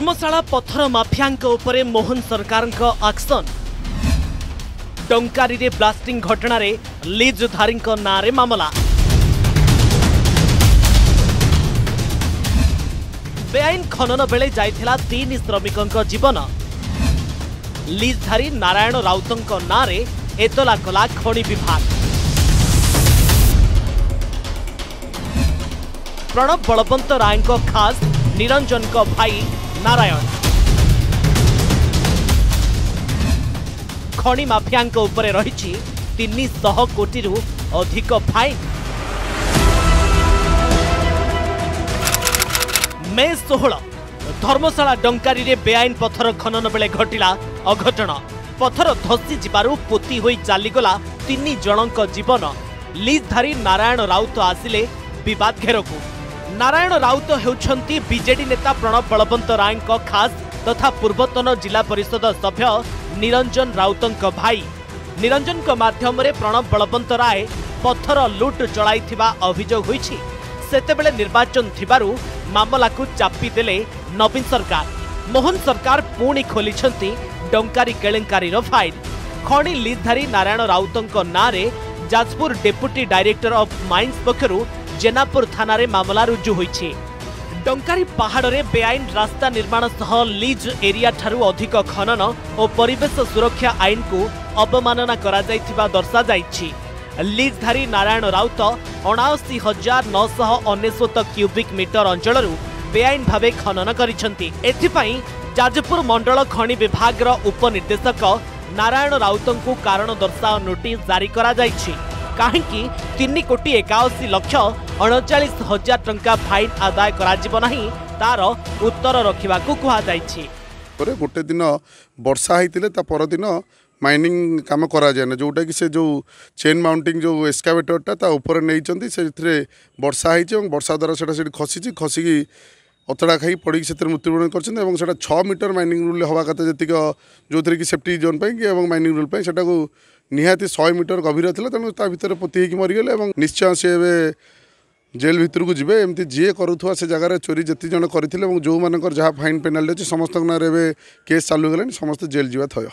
धर्मशाला पत्थर माफियांक उपरे मोहन सरकारक एक्शन। टंकारी रे ब्लास्टिंग घटना रे लीजधारी नारे मामला। बेआईन खनन बेले जाइथिला 3 श्रमिकक जीवन। लीजधारी नारायण राउतंक नारे एतला कला खनि विभाग। प्रणब बलवंत रायक खास निरंजन को भाई नारायण। खनि माफियांक उपरे रहिछि 300 कोटी रु अधिक फाइन। मे 16 धर्मशाला डंकारी रे बेआईन पत्थर खनन बेले घटिला अघटन। पत्थर धसी जिबारु पोती होई चालीगला 3 जनक जीवन। लीजधारी नारायण राउत आसिले विवाद घेरकु। नारायण राउत हेउछंती बीजेडी नेता प्रणब बलवंत रायक खास तथा पूर्वतन जिला परिषद सभ्य निरंजन राउतंक भाई। निरंजन को माध्यम रे प्रणब बलवंत राय पत्थर लुट चलाइथिबा अभियोग होईछि। सेतेबेले निर्वाचन थिबारु मामला को चापी देले नवीन सरकार। मोहन सरकार पुणी खोलिछंती डंकारी केलेंकारी रो फाइल। खनि लीजधारी नारायण राउतंक नारे Jajpur deputy director of mines पक्षरु जेनापुर थाना रे मामला रुजु होईछि। डंकारी पहाड़ रे बेआईन रास्ता निर्माण सह लीज एरिया ठारू अधिक खनन और परिवेश सुरक्षा आईन को अवमानना करा जाइथिबा दर्शा जाइछि। लीजधारी नारायण राउत 79,999 क्यूबिक मीटर अंचलरू बेआईन भावे खनन करिसंती। एथिपाई जाजपुर मंडल खनि विभाग रो उपनिर्देशक नारायण राउतंकु कारण दर्शाओ नोटिस जारी करा जाइछि। काहेकि 3,81,39,39,000 टंका फाइन आदाय कराजिबो नाही तार उत्तर रखिबाकू कुहा जाइछि। गोटे दिन वर्षा होइतिले ता पर दिन माइनिंग काम करा जाय ना, जोटा कि से जो चेन माउंटिंग जो एस्कावेटरटा ता ऊपर नै चंती से वर्षा होइछि और वर्षा द्वारा सेटा सेठी खसिछि। खसिकी अतड़ा खाई पड़ी से मृत्युवरण कर 6 मीटर माइनिंग रूल हवा कथा जतिक जो कि सेफ्टी जोन पाई माइनिंग रूल पाई सेटा को निहाती 100 मीटर गभीर था। तेणु ता भीतर पोती होगी मरीगले और निश्चय सी जेल भितर को जीवे। एमती जी करुवा से जगार चोरी जिते जन करते जो मानकर जहाँ फाइन पेनाल्टी अच्छे समस्त नाँ केस चालू गलानी समस्त जेल जीवा थय।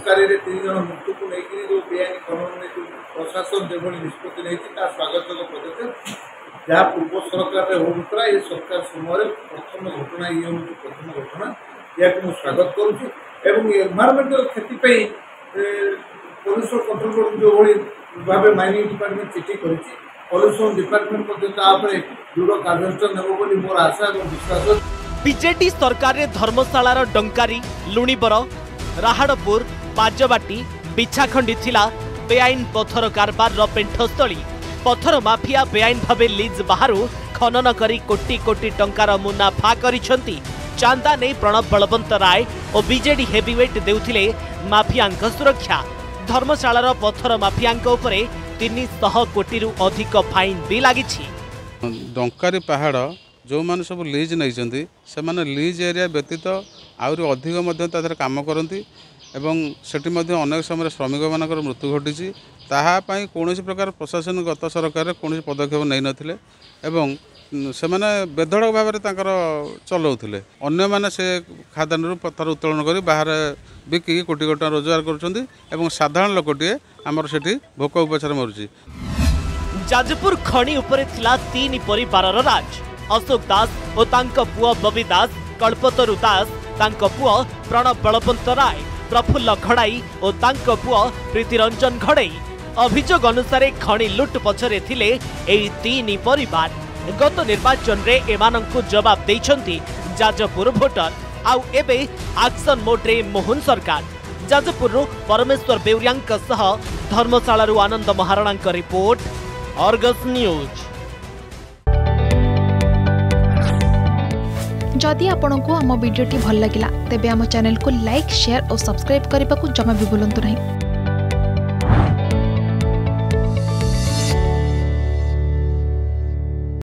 जहाँ पूर्व सरकार होता ये सरकार समय प्रथम घटना ये प्रथम घटना या स्वागत करुँच। एनवायरमेंटल क्षति पॉल्यूशन कंट्रोल बोर्ड जो भाव माइनिंग डिपार्टमेंट चिठी कर पॉल्यूशन डिपार्टमेंट दृढ़ कार्यानुष्ठान नेब मोर आशा और विश्वास। बीजेडी सरकार रे धर्मशालार डंकारी लुणीबर राहाड़पुर बाजबाटी बिछाखंडी थिला बेआईन पत्थर कारबार पेंठस्थली। पत्थर माफिया बेआईन भावे लीज बाहरु खनन करी कोटी कोटी टंकार मुनाफा करिसंती। चांदा नै प्रणब बलवंत राय और बीजेडी हेवीवेट देउथिले माफियांक सुरक्षा। धर्मशालार पत्थर माफियांक उपरे 300 कोटी रु अधिक फाइन भी लागिछि। डंकारी पहाड़ जो माने सब लीज नहीं से माने लीज एरिया व्यतीत आउरी अधिक मध्य तादर काम करती एवं सेठी मध्य अनेक समय श्रमिक मानकर मृत्यु घटी। ताहा पई कोनोसी प्रकार प्रशासन गत सरकार कोनोसी पदक्षेप नै नथिले एवं से माने बेधड़क भाव में चलाउथिले। अन्य माने से खादान पत्थर उत्तोलन करी बाहर बिकी कोटी कोटी रोजगार करुछंती एवं साधारण लोकटीए आमर सेठी भोक उपचार मरुछि। जाजपुर खनि उपरे थिला 3 परिवारर राज। अशोक दास और तांको पुआ बबी दास, कल्पतरु दास, तांको पुआ प्रणब बलवंत राय, प्रफुल्ल घड़ाई और तांको पुआ प्रीतिरंजन घड़ाई। अभियोग अनुसार खनि लुट पछरे थिले एई 3 परिवार। गत निर्वाचन रे एमानंकु जवाब देइछंती जाजपुर भोटर। आउ एबे एक्शन मोड रे मोहन सरकार। जाजपुर परमेश्वर बेउरियांक सह धर्मशाला आनंद महाराणांक रिपोर्ट, अर्गस न्यूज। जदि आपंक आम भिडी भल लगा तेब आम चैनल को लाइक, शेयर और सब्सक्राइब करने को जमा भी भूलु नहीं।